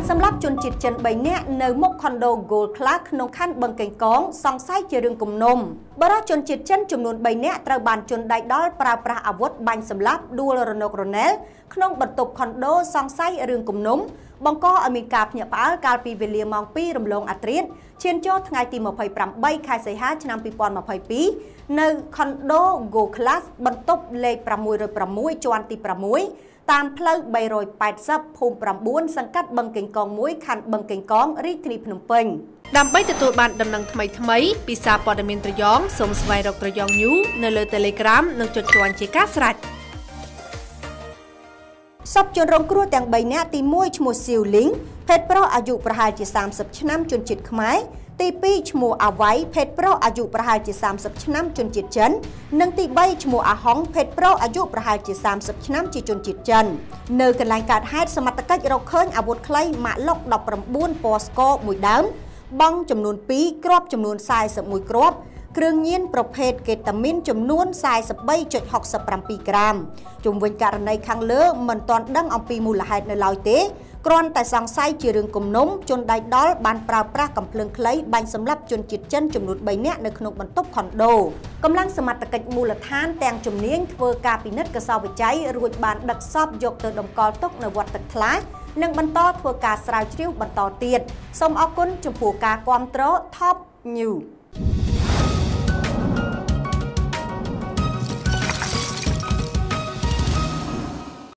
សម្រាប់ជនជាតិចិន3នាក់នៅមុខខុនដូ Gold Class ក្នុងខណ្ឌបឹងកេងកងសង្ស័យជារឿងគំនុំបរិសុទ្ធជនជាតិចិនចំនួន3នាក់ត្រូវបានជនដៃដល់ប្រើប្រាស់អាវុធបាញ់សម្លាប់ដួលរណុករណែលក្នុងបន្ទប់ខុនដូសង្ស័យរឿងគំនុំបង្កឲ្យមានការភ្ញាក់ផ្អើលកាលពីវេលាម៉ោង 2 រំលងអាធ្រាត្រឈានចូលថ្ងៃទី 28 ខែសីហា ឆ្នាំ 2022 នៅខុនដូ Gold Class បន្ទប់លេខ 606 ជាន់ទី 6 តាមផ្លូវ 380 ភូមិ 9 សង្កាត់បឹងកេងកង 1 ខណ្ឌបឹងកេងកង រាជធានីភ្នំពេញ ដើម្បីទទួលបានដំណឹងថ្មីៗពីសារព័ត៌មានត្រយងសូមស្វែងរកត្រយង News នៅលើ Telegram និងចុចជាន់ជាការស្រេចសពជនរងគ្រោះទាំង3នាក់ទី1ឈ្មោះសៀវលីងភេទប្រុសអាយុប្រហែលជា30ឆ្នាំជនជាតិខ្មែរទី2ឈ្មោះអាវ៉ៃភេទប្រុសអាយុប្រហែលជា30ឆ្នាំជនជាតិចិននិងទី3ឈ្មោះអាហុងភេទប្រុសអាយុប្រហែលជា30ឆ្នាំជាជនជាតិចិននៅកន្លែងកើតហេតុសមត្ថកិច្ចរកឃើញអាវុធខ្លីម៉ាកឡុក19ពណ៌ស្ករមួយដើមបង់ចំនួន2គ្រាប់ចំនួន41គ្រាប់គ្រឿងញៀនប្រភេទកេតាមីនចំនួន 43.67 ក្រាមជុំវិញករណីខាងលើមិនទាន់ដឹងអំពីមូលហេតុនៅឡើយទេគ្រាន់តែសង្ស័យជារឿងគំនុំជនដៃដល់បានប្រើប្រាស់កាំភ្លើងខ្លីបាញ់សម្លាប់ជនជាតិចិនចំនួន3នាក់នៅក្នុងបន្ទប់ខុនដូកម្លាំងសមត្ថកិច្ចមូលដ្ឋានទាំងជំនាញធ្វើការពិនិត្យកសោវិច័យរួចបានដឹកសពយកទៅតម្កល់ទុកនៅវត្តទឹកថ្លានិងបន្តធ្វើការស្រាវជ្រាវបន្តទៀតសូមអរគុណចំពោះការគាំទ្រ Top News